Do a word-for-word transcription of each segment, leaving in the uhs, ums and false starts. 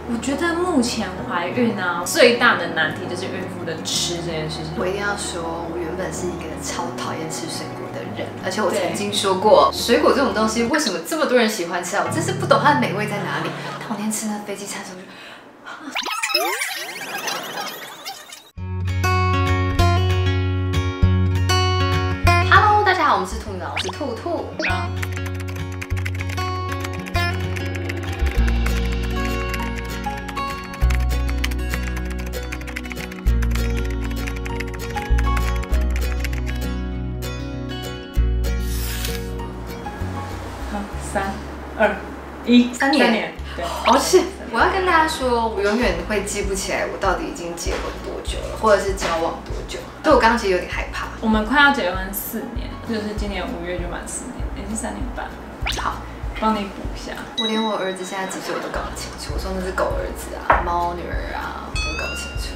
我觉得目前怀孕啊，最大的难题就是孕妇的吃这件事情。 我一定要说，我原本是一个超讨厌吃水果的人，而且我曾经说过，水果这种东西为什么这么多人喜欢吃啊？我真是不懂它的美味在哪里。当我那天吃那飞机餐的时候，就 Hello， 大家好，我们是兔女郎，我是兔兔。啊三二一， 三年， 三年，对， 哦是。我要跟大家说，我永远会记不起来我到底已经结婚多久了，或者是交往多久。所以我刚刚其实有点害怕。 我们快要结婚四年，就是今年五月就满四年，也是三年半。 好， 帮你补一下。 我连我儿子现在几岁我都搞不清楚，我说那是狗儿子啊、猫女儿啊，我都搞不清楚。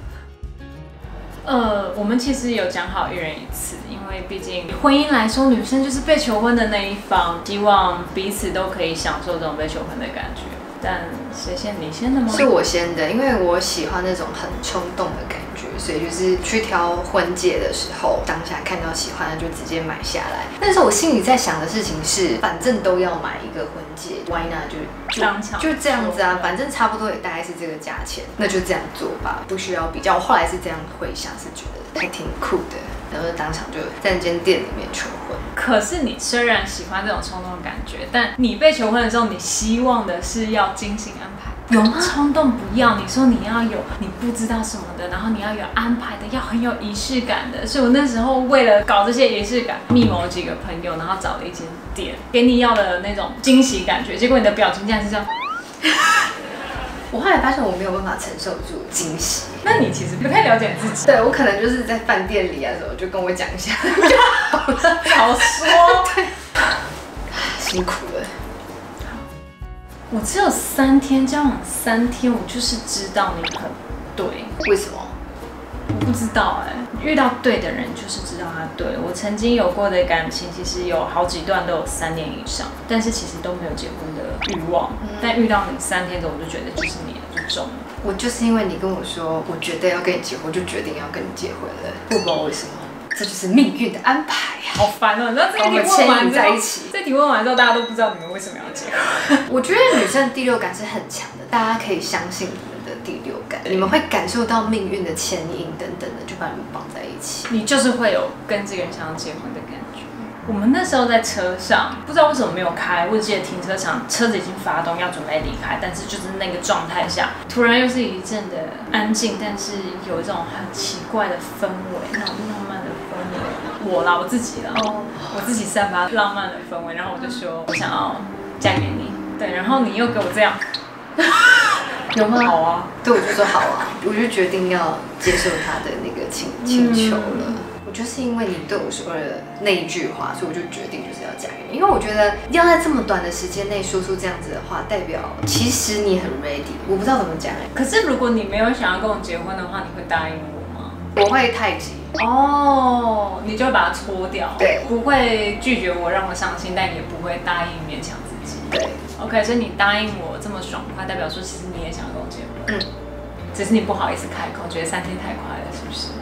呃，我们其实有讲好一人一次，因为毕竟婚姻来说，女生就是被求婚的那一方，希望彼此都可以享受这种被求婚的感觉。但谁先？你先的吗？ 是我先的，因为我喜欢那种很冲动的感觉，所以就是去挑婚戒的时候，当下看到喜欢的就直接买下来。但是我心里在想的事情是，反正都要买一个婚戒 ，Why not 就当场就这样子啊，反正差不多也大概是这个价钱，那就这样做吧，不需要比较。我后来是这样回想，是觉得还挺酷的，然后当场就在那间店里面求婚。 可是你虽然喜欢这种冲动的感觉，但你被求婚的时候，你希望的是要精心安排。 有吗？ 冲动不要，你说你要有你不知道什么的，然后你要有安排的，要很有仪式感的。所以我那时候为了搞这些仪式感，密谋几个朋友，然后找了一间店，给你要的那种惊喜感觉。结果你的表情竟然是这样。 我后来发现我没有办法承受住惊喜。 那你其实不太了解自己。 对，我可能就是在饭店里啊什么，就跟我讲一下就好了。 好说。 对，辛苦了。 我只有三天交往三天，我就是知道你很对。 为什么？ 我不知道哎、欸，遇到对的人就是知道他对了。我曾经有过的感情，其实有好几段都有三年以上，但是其实都没有结婚的欲望。嗯、但遇到你三天的，我就觉得就是你了，就中了。 我就是因为你跟我说，我觉得要跟你结婚，就决定要跟你结婚了。我不知道为什么，这就是命运的安排呀、啊。 好烦哦！你知道这题问完之后，这题问完之后，大家都不知道你们为什么要结婚。 我觉得女生第六感是很强的，大家可以相信你们的第六感，你们会感受到命运的牵引等等的，就把你们绑在一起。 你就是会有跟这个人想要结婚的感觉。我们那时候在车上，不知道为什么没有开，我记得停车场车子已经发动要准备离开，但是就是那个状态下，突然又是一阵的安静，但是有一种很奇怪的氛围，那种浪漫的氛围。我啦，我自己啦，哦，我自己散发浪漫的氛围，然后我就说我想要嫁给你，对，然后你又给我这样， 有吗？ 好啊， 对，我就说好啊，我就决定要接受他的那个请请求了。嗯就是因为你对我说的那一句话，所以我就决定就是要嫁给你。因为我觉得要在这么短的时间内说出这样子的话，代表其实你很 ready。我不知道怎么讲哎。 可是如果你没有想要跟我结婚的话，你会答应我吗？ 我会太急哦，你就会把它搓掉， 对， 不会拒绝我让我伤心，但也不会答应勉强自己。 对 ，OK， 所以你答应我这么爽快，代表说其实你也想要跟我结婚，嗯，只是你不好意思开口，觉得三天太快了，是不是？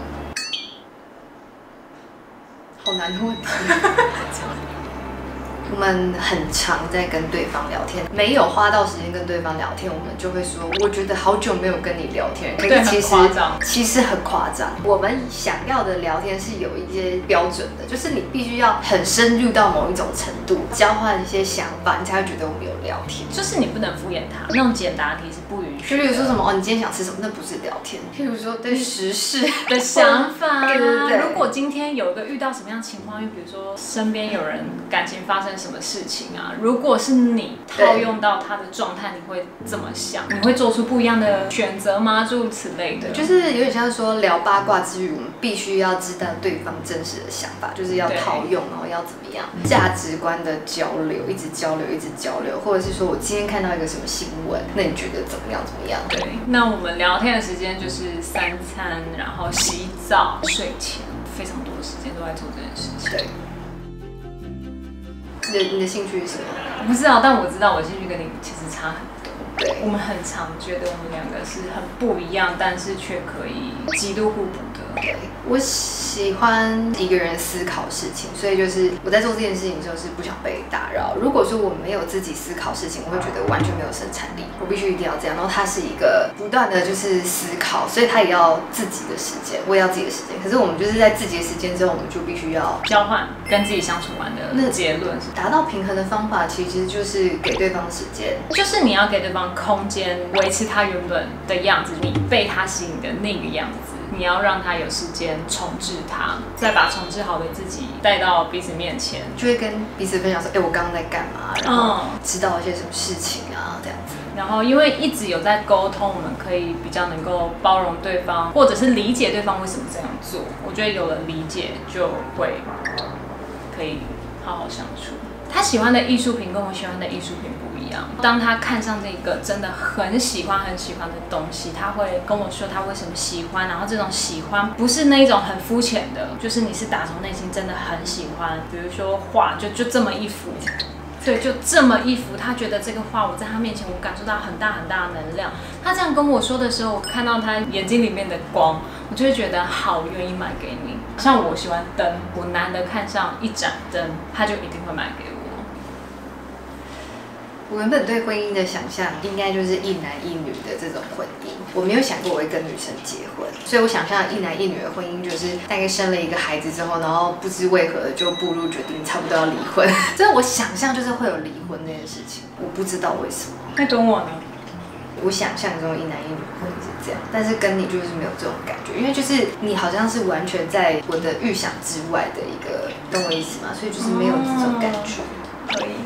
好难的问题。我们很常在跟对方聊天，没有花到时间跟对方聊天，我们就会说，我觉得好久没有跟你聊天。可是其实其实很夸张。我们想要的聊天是有一些标准的，就是你必须要很深入到某一种程度，交换一些想法，你才会觉得我们有聊天。 就是你不能敷衍他，那种简答题是不允许。 就例如说什么哦，你今天想吃什么，那不是聊天。譬如说对时事的想法， 对对对。 如果今天有一个遇到什么样情况，就比如说身边有人感情发生什么事情啊，如果是你套用到他的状态，你会怎么想？你会做出不一样的选择吗？诸如此类的， 就是有点像说聊八卦之余，我们必须要知道对方真实的想法，就是要套用，然后要怎么样，价值观的交流，一直交流，一直交流，或者是说我今天看到一个什么新闻，那你觉得怎么样？怎么样？ 对，那我们聊天的时间就是三餐，然后洗澡、睡前，非常多的时间都在做这件事情。 对。你的你的兴趣是什么？ 我不知道，但我知道我兴趣跟你其实差很多。 对， 我们很常觉得我们两个是很不一样，但是却可以极度互补的。 对，我喜欢一个人思考事情，所以就是我在做这件事情的时候是不想被打扰。如果说我没有自己思考事情，我会觉得完全没有生产力，我必须一定要这样。然后他是一个不断的就是思考，所以他也要自己的时间，我也要自己的时间。可是我们就是在自己的时间之后，我们就必须要交换跟自己相处完的那结论是达到平衡的方法，其实就是给对方时间， 就是你要给对方空间，维持他原本的样子，你被他吸引的那个样子。你要让他有时间重置他，再把重置好的自己带到彼此面前， 就会跟彼此分享说：“哎、欸，我刚刚在干嘛？然后知道一些什么事情啊，这样子。” 然后因为一直有在沟通，我们可以比较能够包容对方，或者是理解对方为什么这样做。我觉得有了理解，就会可以好好相处。他喜欢的艺术品跟我喜欢的艺术品不一样。当他看上这个真的很喜欢很喜欢的东西，他会跟我说他为什么喜欢，然后这种喜欢不是那种很肤浅的，就是你是打从内心真的很喜欢。比如说画，就就这么一幅，对，就这么一幅，他觉得这个画我在他面前，我感受到很大很大的能量。他这样跟我说的时候，我看到他眼睛里面的光，我就会觉得好，我愿意买给你。像我喜欢灯，我难得看上一盏灯，他就一定会买给我。 我原本对婚姻的想象应该就是一男一女的这种婚姻，我没有想过我会跟女生结婚，所以我想象一男一女的婚姻就是大概生了一个孩子之后，然后不知为何就步入决定，差不多要离婚。所以我想象就是会有离婚这件事情，我不知道为什么。 那跟我呢？ 我想象中一男一女的婚姻是这样，但是跟你就是没有这种感觉，因为就是你好像是完全在我的预想之外的一个，懂我意思吗？所以就是没有这种感觉。 可以。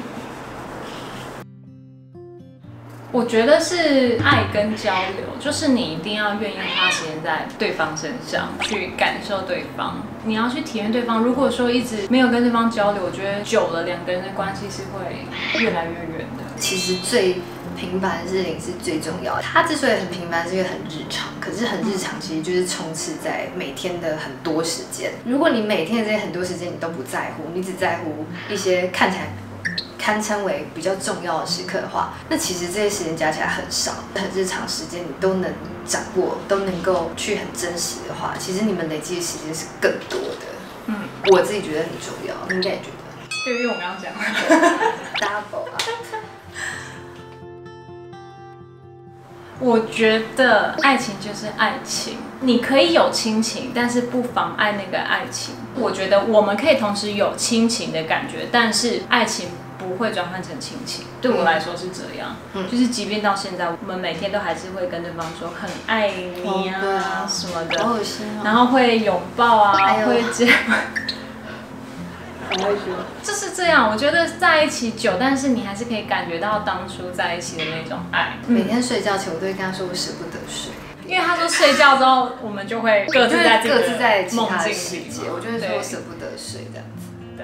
我觉得是爱跟交流，就是你一定要愿意花时间在对方身上，去感受对方，你要去体验对方。如果说一直没有跟对方交流，我觉得久了两个人的关系是会越来越远的。 其实最平凡的事情是最重要的，它之所以很平凡，是因为很日常。可是很日常，其实就是充斥在每天的很多时间。如果你每天的这些很多时间你都不在乎，你只在乎一些看起来堪称为比较重要的时刻的话，那其实这些时间加起来很少，很日常时间你都能掌握，都能够去很真实的话，其实你们累积的时间是更多的。嗯，我自己觉得很重要，你应该也觉得。 对，因为我刚刚讲了 double 啊。 我觉得爱情就是爱情，你可以有亲情，但是不妨碍那个爱情。我觉得我们可以同时有亲情的感觉，但是爱情不会转换成亲情。对我来说是这样，嗯、就是即便到现在，我们每天都还是会跟对方说很爱你啊、哦、啊什么的， 好恶心哦、 然后会拥抱啊，哎、会接。就是这样，我觉得在一起久，但是你还是可以感觉到当初在一起的那种爱。 每天睡觉前，我都会跟他说我舍不得睡， 因为他说睡觉之后，我们就会各自在各自在其他的世界，我就会说我舍不得睡这样子。 对。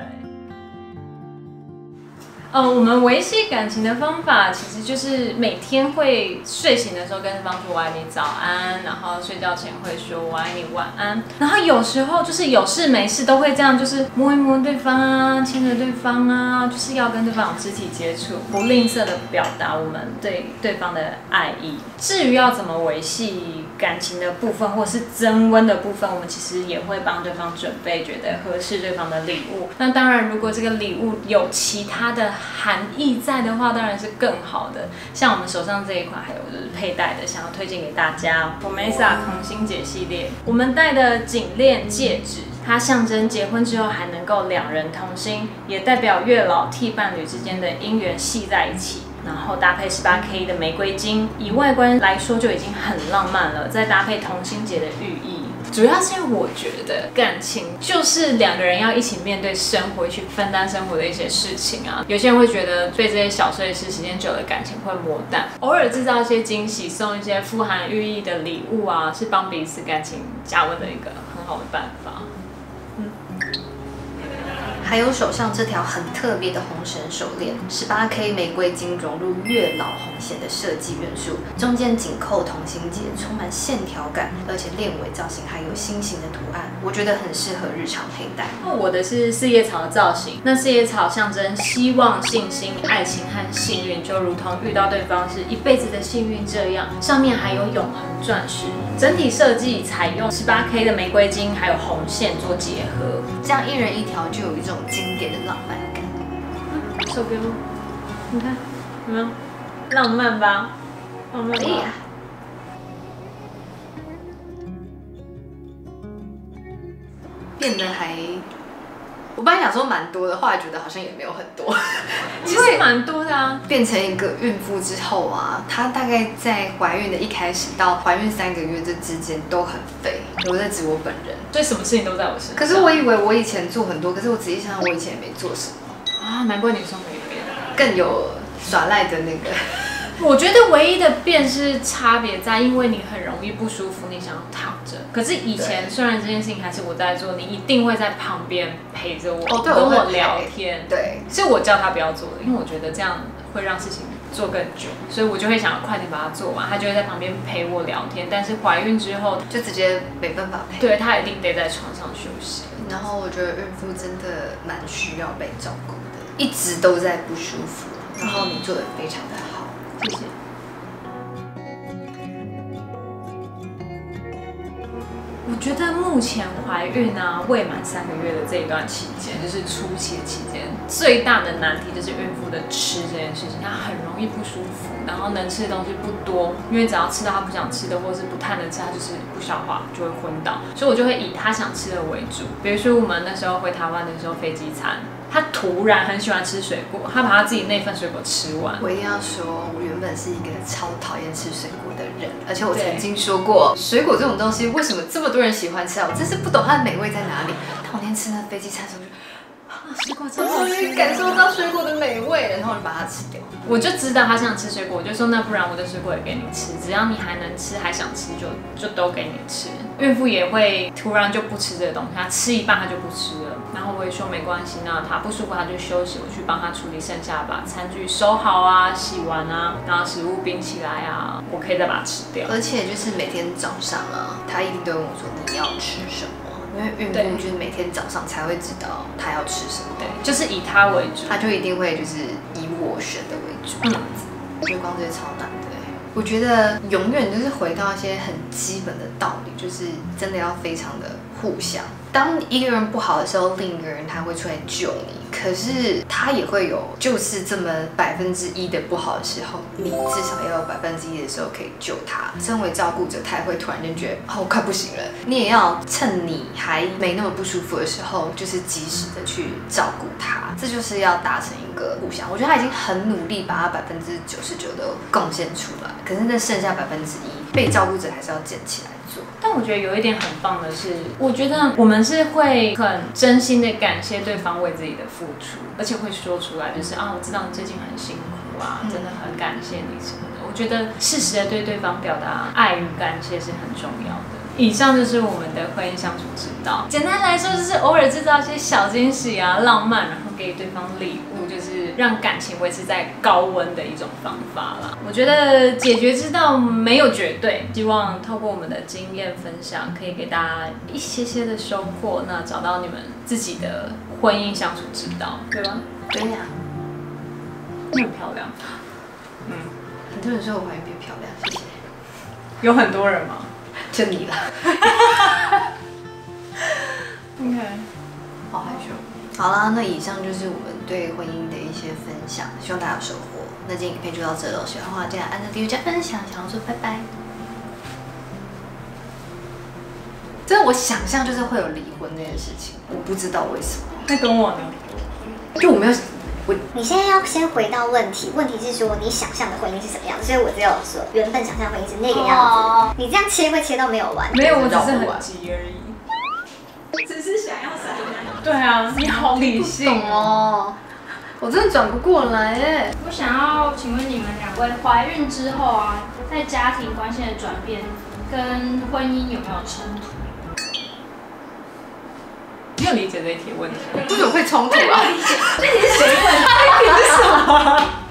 呃，我们维系感情的方法其实就是每天会睡醒的时候跟对方说我爱你早安，然后睡觉前会说我爱你晚安，然后有时候就是有事没事都会这样，就是摸一摸对方啊，牵着对方啊，就是要跟对方有肢体接触，不吝啬的表达我们对对方的爱意。至于要怎么维系感情的部分或是增温的部分，我们其实也会帮对方准备觉得合适对方的礼物。那当然如果这个礼物有其他的含义在的话，当然是更好的。像我们手上这一款，还有就是佩戴的，想要推荐给大家 Promesa 同心结系列。我们戴的颈链戒指，它象征结婚之后还能够两人同心，也代表月老替伴侣之间的姻缘系在一起。然后搭配 十八 K 的玫瑰金，以外观来说就已经很浪漫了，再搭配同心结的寓意。主要是因为我觉得感情就是两个人要一起面对生活，去分担生活的一些事情啊。有些人会觉得对这些小碎事时间久了感情会磨淡，偶尔制造一些惊喜，送一些富含寓意的礼物啊，是帮彼此感情加温的一个很好的办法。嗯， 还有手上这条很特别的红绳手链， 十八K 玫瑰金融入月老红线的设计元素，中间紧扣同心结，充满线条感，而且链尾造型还有心形的图案，我觉得很适合日常佩戴。 我的是四叶草的造型，那四叶草象征希望、信心、爱情和幸运，就如同遇到对方是一辈子的幸运这样。上面还有永恒钻石，整体设计采用 十八K 的玫瑰金还有红线做结合， 这样一人一条就有一种经典的浪漫感。 嗯，手给我，你看有没有浪漫吧？浪漫吧。 变得还，我本来想说蛮多的，后来觉得好像也没有很多， 其实蛮多的啊。 变成一个孕妇之后啊，她大概在怀孕的一开始到怀孕三个月这之间都很肥，我在指我本人， 所以什么事情都在我身上。 可是我以为我以前做很多，可是我仔细想想，我以前也没做什么啊，难怪女生没变， 更有耍赖的那个。 我觉得唯一的变是差别在，因为你很容易不舒服，你想要躺着。可是以前虽然这件事情还是我在做，你一定会在旁边陪着我， 哦、对跟我聊天。 对， 是我叫他不要做的，因为我觉得这样会让事情做更久，所以我就会想要快点把它做完。他就会在旁边陪我聊天。但是怀孕之后就直接没办法陪， 对他一定得在床上休息。 然后我觉得孕妇真的蛮需要被照顾的，一直都在不舒服，然后你做的非常的好， 谢谢。我觉得目前怀孕啊，未满三个月的这一段期间，就是初期的期间，最大的难题就是孕妇的吃这件事情，她很容易不舒服，然后能吃的东西不多，因为只要吃到她不想吃的，或是不太能吃，她就是不消化，就会昏倒。所以我就会以她想吃的为主。比如说我们那时候回台湾的时候，飞机餐。他突然很喜欢吃水果，他把他自己那份水果吃完。 我一定要说，我原本是一个超讨厌吃水果的人，而且我曾经说过，水果这种东西为什么这么多人喜欢吃啊？我真是不懂它的美味在哪里。当我那天吃那飞机餐的时候，水果真好吃，感受到水果的美味，然后我就把它吃掉。 我就知道他想吃水果，我就说那不然我的水果也给你吃，只要你还能吃还想吃就就都给你吃。孕妇也会突然就不吃这个东西，她吃一半她就不吃了，然后我也说没关系，那她不舒服她就休息，我去帮她处理剩下，把餐具收好啊，洗完啊，然后食物冰起来啊，我可以再把它吃掉。 而且就是每天早上啊，她一定都问我说你要吃什么。因为孕妇就是每天早上才会知道她要吃什么， 对，就是以她为主， 她就一定会就是以我选的为主这样子。我觉得光这些超难的，我觉得永远就是回到一些很基本的道理，就是真的要非常的互相。当一个人不好的时候，另一个人他会出来救你，可是他也会有就是这么百分之一的不好的时候，你至少要有百分之一的时候可以救他。身为照顾者，他也会突然间觉得哦，我快不行了，你也要趁你还没那么不舒服的时候，就是及时的去照顾他。这就是要达成一个互相。我觉得他已经很努力把他百分之九十九都贡献出来，可是那剩下百分之一，被照顾者还是要捡起来做。 但我觉得有一点很棒的是，我觉得我们是会很真心的感谢对方为自己的付出，而且会说出来，就是啊，我知道你最近很辛苦啊，真的很感谢你什么的。我觉得适时的对对方表达爱与感谢是很重要的。以上就是我们的婚姻相处之道。简单来说，就是偶尔制造一些小惊喜啊、浪漫，然后给对方礼物，就是让感情维持在高温的一种方法啦。我觉得解决之道没有绝对，希望透过我们的经验分享，可以给大家一些些的收获，那找到你们自己的婚姻相处之道，对吧？ 对呀、啊， 你很漂亮。嗯， 很多人说我怀孕变漂亮，谢谢。 有很多人吗？ 就你了。 OK， 好害羞。好啦，那以上就是我们对婚姻的一些分享，希望大家有收获。那今天影片就到这了，喜欢的话记得按赞、订阅、加分享。想要说拜拜。真的，我想象就是会有离婚这件事情，我不知道为什么。 那跟我呢？ 就我没有。我你现在要先回到问题，问题是说你想象的婚姻是什么样子，所以我只有说原本想象婚姻是那个样子。哦、你这样切会切到没有完。 没有，我只是很急而已。只是想要什么？对啊，你好理性哦。我真的转不过来哎。 我想要请问你们两位，怀孕之后啊，在家庭关系的转变跟婚姻有没有冲突？ 没有理解这一题问题， 为什么会冲突啊？ 这题是谁问？ 这题是什么？